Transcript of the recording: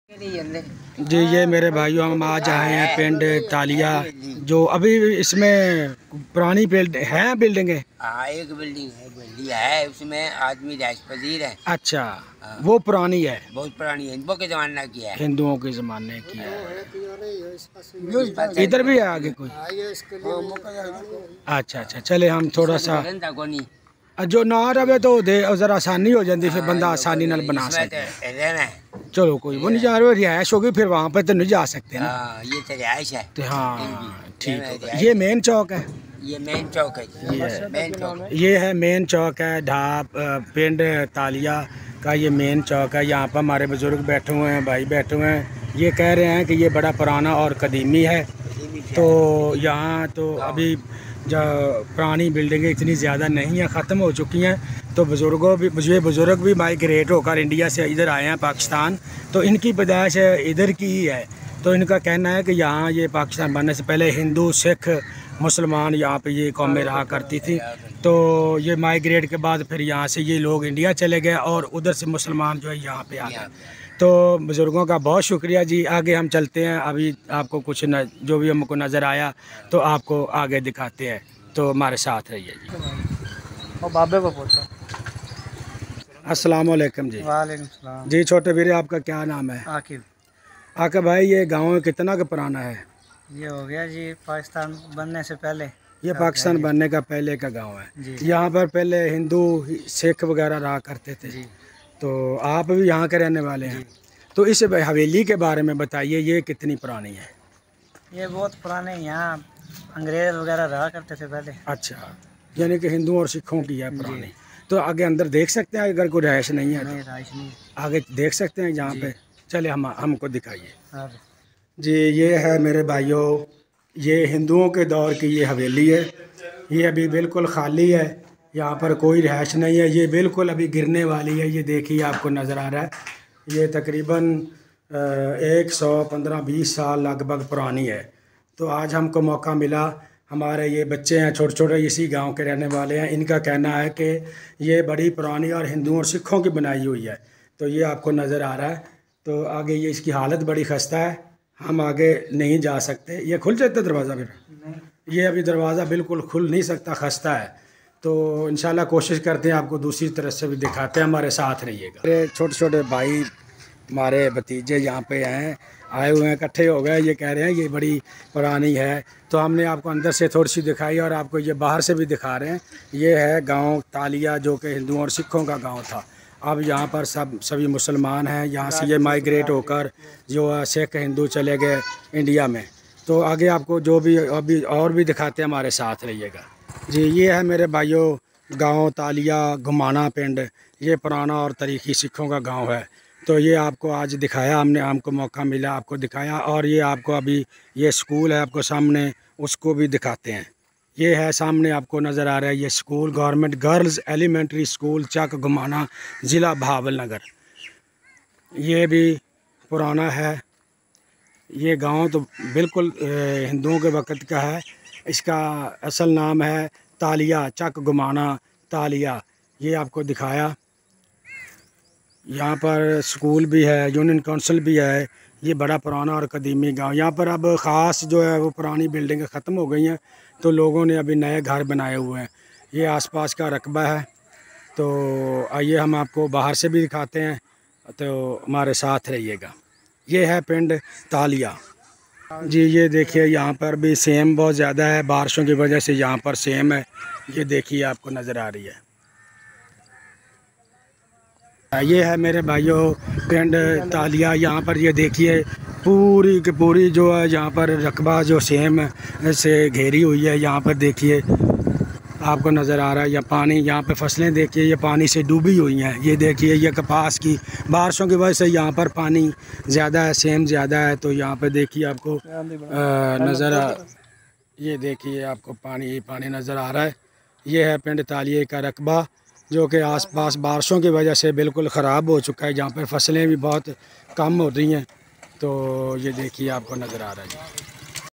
जी ये मेरे भाइयों, हम आज आए हैं पिंड तालिया। जो अभी इसमें पुरानी बिल्डिंग है। हाँ, एक बिल्डिंग है उसमें आदमी रैश पजीर है। अच्छा, वो पुरानी है, बहुत पुरानी है, हिंदुओं के जमाने की है। हिंदुओं के ज़माने की है। इधर भी है आगे कोई? अच्छा अच्छा, चले हम थोड़ा सा जो ना रहे तो जरा आसानी हो जाती, फिर बंदा आसानी नाल बना सकता है। चलो कोई वो नहीं जा रहा, रिहायश होगी फिर वहाँ पे तो नहीं जा सकते ना। ये तो रिहायश है। तो हाँ ठीक है, ये मेन चौक है। ये मेन चौक है। ये है मेन चौक है, ढाब पिंड तालिया का ये मेन चौक है। यहाँ पर हमारे बुजुर्ग बैठे हुए हैं, भाई बैठे हुए हैं। ये कह रहे हैं कि ये बड़ा पुराना और कदीमी है। तो यहाँ तो अभी जो पुरानी बिल्डिंगें इतनी ज़्यादा नहीं हैं, ख़त्म हो चुकी हैं। तो बुज़ुर्ग भी माइग्रेट होकर इंडिया से इधर आए हैं पाकिस्तान। तो इनकी पैदाइश इधर की ही है। तो इनका कहना है कि यहाँ ये पाकिस्तान बनने से पहले हिंदू सिख मुसलमान यहाँ पे ये कौमें रहा करती थी। तो ये माइग्रेट के बाद फिर यहाँ से ये लोग इंडिया चले गए और उधर से मुसलमान जो है यहाँ पे आ गए। तो बुज़ुर्गों का बहुत शुक्रिया जी। आगे हम चलते हैं, अभी आपको कुछ जो भी हमको नज़र आया तो आपको आगे दिखाते हैं। तो हमारे साथ रहिए जी। और बाबे को पूछो। अस्सलाम वालेकुम जी। वालेकुम सलाम जी। छोटे वीरे, आपका क्या नाम है? आकिब। आकिब भाई, ये गाँव कितना का पुराना है? ये हो गया जी पाकिस्तान बनने से पहले। ये पाकिस्तान बनने का पहले का गांव है। यहाँ पर पहले हिंदू सिख वगैरह रहा करते थे जी। तो आप भी यहाँ के रहने वाले हैं। तो इस हवेली के बारे में बताइए, ये कितनी पुरानी है? ये बहुत पुराने, यहाँ अंग्रेज़ वगैरह रहा करते थे पहले। अच्छा, यानी कि हिंदुओं और सिखों की है पुरानी। तो आगे अंदर देख सकते हैं, अगर कोई रहायश नहीं है? नहीं, रहायश नहीं। आगे देख सकते हैं यहाँ पे? चले हमको दिखाइए। जी ये है मेरे भाइयों, ये हिंदुओं के दौर की ये हवेली है। ये अभी बिल्कुल खाली है, यहाँ पर कोई रहायश नहीं है। ये बिल्कुल अभी गिरने वाली है। ये देखिए, आपको नज़र आ रहा है। ये तकरीबन 115-20 साल लगभग पुरानी है। तो आज हमको मौका मिला, हमारे ये बच्चे हैं छोटे छोटे, इसी गांव के रहने वाले हैं। इनका कहना है कि ये बड़ी पुरानी और हिंदुओं और सिखों की बनाई हुई है। तो ये आपको नज़र आ रहा है। तो आगे ये इसकी हालत बड़ी खस्ता है, हम आगे नहीं जा सकते। ये खुल जाता दरवाज़ा? फिर ये अभी दरवाज़ा बिल्कुल खुल नहीं सकता, खस्ता है। तो इंशाल्लाह कोशिश करते हैं आपको दूसरी तरफ से भी दिखाते हैं, हमारे साथ रहिएगा। मेरे छोटे छोटे भाई, हमारे भतीजे यहाँ पे हैं, आए हुए हैं, इकट्ठे हो गए। ये कह रहे हैं ये बड़ी पुरानी है। तो हमने आपको अंदर से थोड़ी सी दिखाई और आपको ये बाहर से भी दिखा रहे हैं। ये है गाँव तालिया, जो कि हिंदुओं और सिखों का गाँव था। अब यहाँ पर सभी मुसलमान हैं। यहाँ से ये माइग्रेट होकर जो सिख हिंदू चले गए इंडिया में। तो आगे आपको जो भी अभी और भी दिखाते हैं, हमारे साथ रहिएगा जी। ये है मेरे भाइयों गांव तालिया घुमाना पिंड। ये पुराना और तारीखी सिखों का गांव है। तो ये आपको आज दिखाया हमने, हमको मौका मिला आपको दिखाया। और ये आपको अभी ये स्कूल है आपको सामने, उसको भी दिखाते हैं। ये है सामने आपको नज़र आ रहा है, ये school government girls elementary school Chak Ghumana, ज़िला भावल नगर। ये भी पुराना है। ये गांव तो बिल्कुल हिंदुओं के वक़्त का है। इसका असल नाम है तालिया, चक घुमाना तालिया। ये आपको दिखाया। यहाँ पर स्कूल भी है, यूनियन काउंसिल भी है। ये बड़ा पुराना और कदीमी गांव। यहाँ पर अब ख़ास जो है वो पुरानी बिल्डिंगें ख़त्म हो गई हैं, तो लोगों ने अभी नए घर बनाए हुए हैं। ये आसपास का रकबा है। तो आइए हम आपको बाहर से भी दिखाते हैं, तो हमारे साथ रहिएगा। ये है पिंड तालिया जी। ये देखिए, यहाँ पर भी सेम बहुत ज़्यादा है, बारिशों की वजह से यहाँ पर सेम है। ये देखिए, आपको नज़र आ रही है। ये है मेरे भाइयों पिंड तालिया। यहाँ पर ये देखिए पूरी की पूरी जो है यहाँ पर रकबा जो सेम से घेरी हुई है। यहाँ पर देखिए, आपको नज़र आ रहा है। या पानी, यहाँ पे फसलें देखिए ये पानी से डूबी हुई हैं। ये देखिए, ये कपास की बारिशों की वजह से यहाँ पर पानी ज़्यादा है, सेम ज़्यादा है। तो यहाँ पे देखिए आपको ये देखिए आपको पानी नज़र आ रहा है। ये है पिंड तालिये का रकबा, जो कि आसपास बारिशों की वजह से बिल्कुल ख़राब हो चुका है। जहाँ पर फसलें भी बहुत कम हो रही हैं। तो ये देखिए आपको नज़र आ रहा है।